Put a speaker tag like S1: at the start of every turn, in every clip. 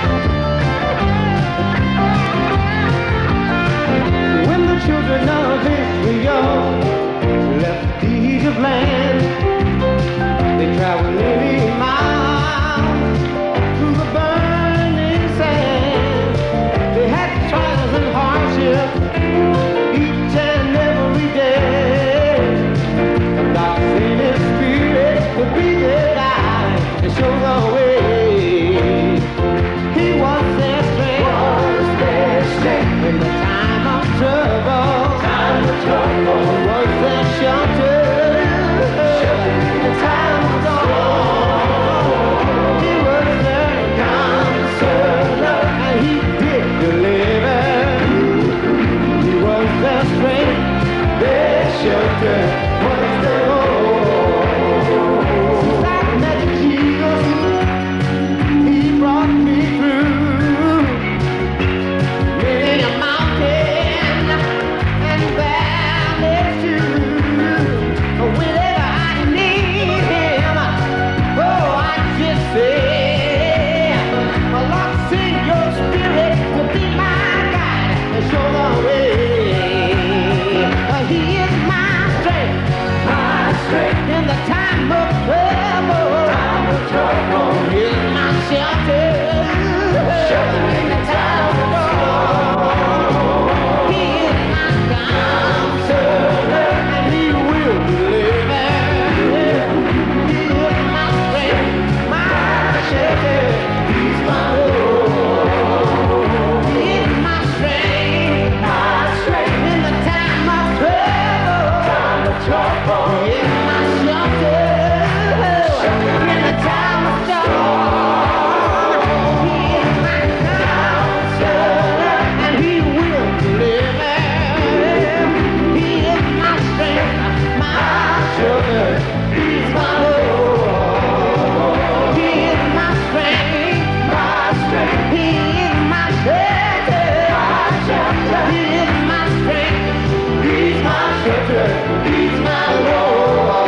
S1: When the children of Israel left Egypt land, they traveled many miles through the burning sand. They had trials and hardships each and every day. God sent His Spirit to be their guide and show the way. He was their strength in the time of trouble. He was their shelter in the time of storm. He was their counselor, and He did deliver. He was their strength, their shelter was their home. Since I met Jesus, He brought me through many a mountain and valley too. Whenever I need Him, oh, I just say, Lord, send Your Spirit to be my guide and show the way. He is my strength in the time of trouble. He is my shelter in the time of storm. He is my counselor, and He will deliver. He is my strength, my shelter. He's my Lord. He is my strength in the time of trouble. He is my shelter in the time of storm. He is my counselor, and He will deliver. He is my strength, my shelter. He's my Lord. He is my strength. He is my shelter. He is my strength. He's my shelter. He's my Lord.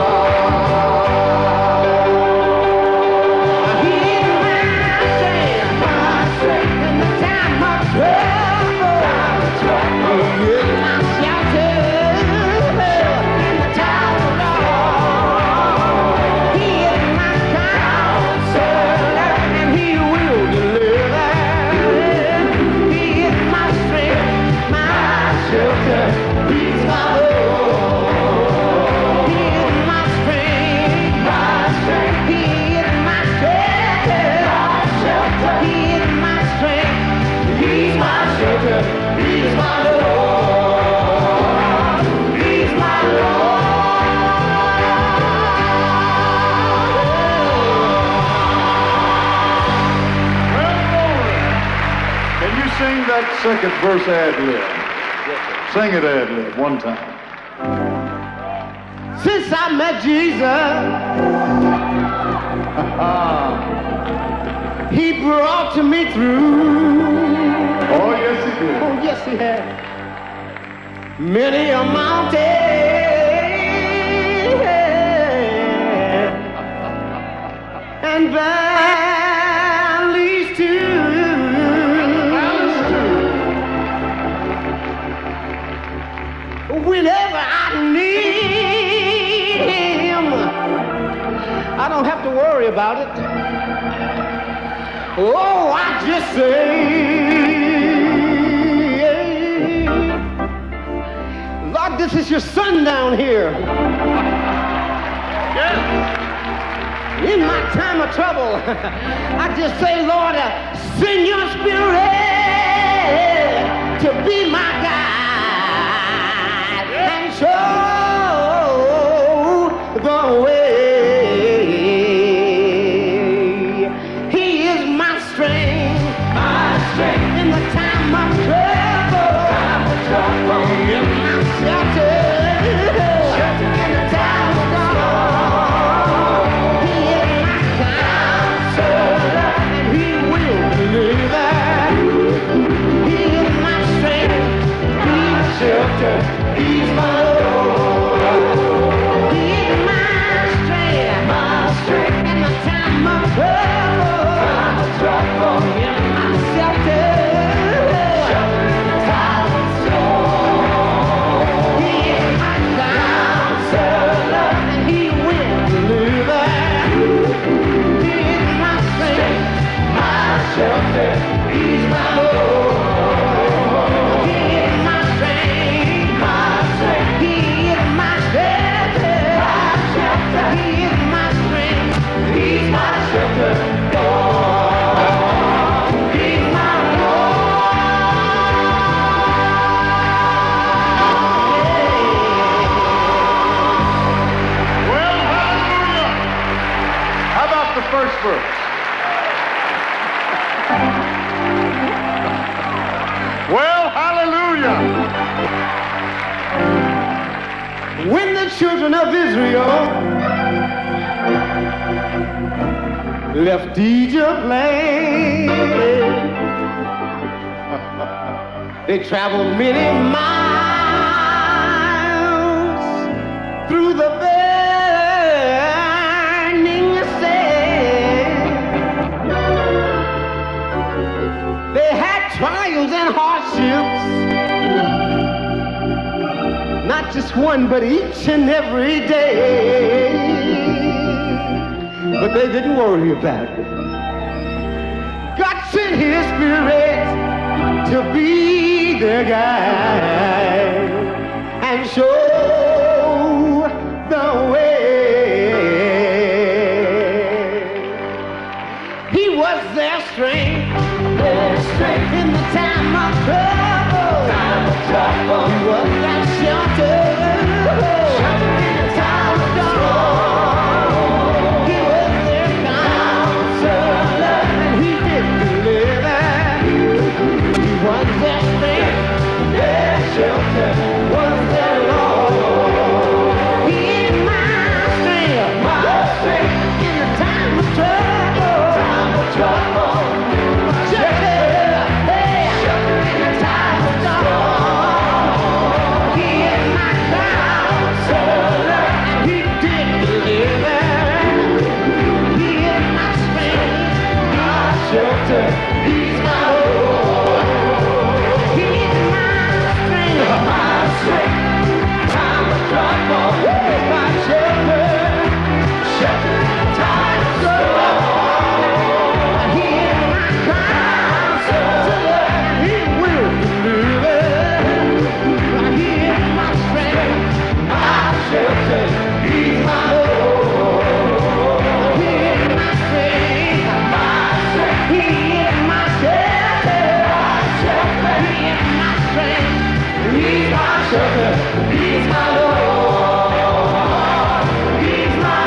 S1: He is my strength in the time of trouble. He is my shelter in the time of storm. He is my counselor, and He will deliver. He is my strength, my shelter. He's my Lord. He is my strength, He is my shelter. He is my strength, He's my shelter. He's my Lord. He's my
S2: Can you sing that second verse ad-lib? Sing it ad-lib one time.
S1: Since I met Jesus, He brought me through.
S2: Oh, yes, He did.
S1: Oh, yes, He had. Many a mountain and valleys too. Whenever I need Him, I don't have to worry about it. Oh, I just say, Lord, this is Your son down here. In my time of trouble, I just say, Lord, send Your Spirit to be my guide and show the way. He is my strength in the time of trouble. He is my shelter in the time of storm. He is my counselor, and He will deliver. He is my strength,
S2: first verse. Well, hallelujah.
S1: When the children of Israel left Egypt land, they traveled many miles through the burning sand. They had trials and hardships, not just one, but each and every day. But they didn't worry about it. God sent His Spirit to be their guide and show the way. He was their strength in the time of trouble. He was their shelter in the time of storm. He was their counselor, and He did deliver. He was their strength, their shelter, was their Lord. He is my strength in the time of trouble. Shelter in the time of storm. He is my counselor, and He did deliver. He is my strength, my shelter. He's my Lord. He is my strength, time of trouble. He's my shelter in the time of storm. He is my counselor, He will deliver. He is my strength, my shelter. He's my Lord. He is my strength, He is my shelter. He is my strength, He's my shelter. He's my Lord. He's my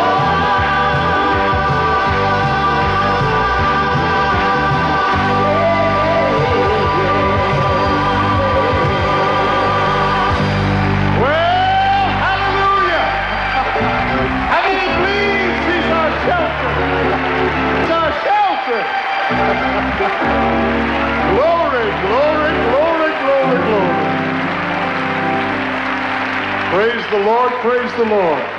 S2: Well, hallelujah. How many believes He's our shelter? He's our shelter. Glory, glory, glory, glory, glory. Praise the Lord, praise the Lord.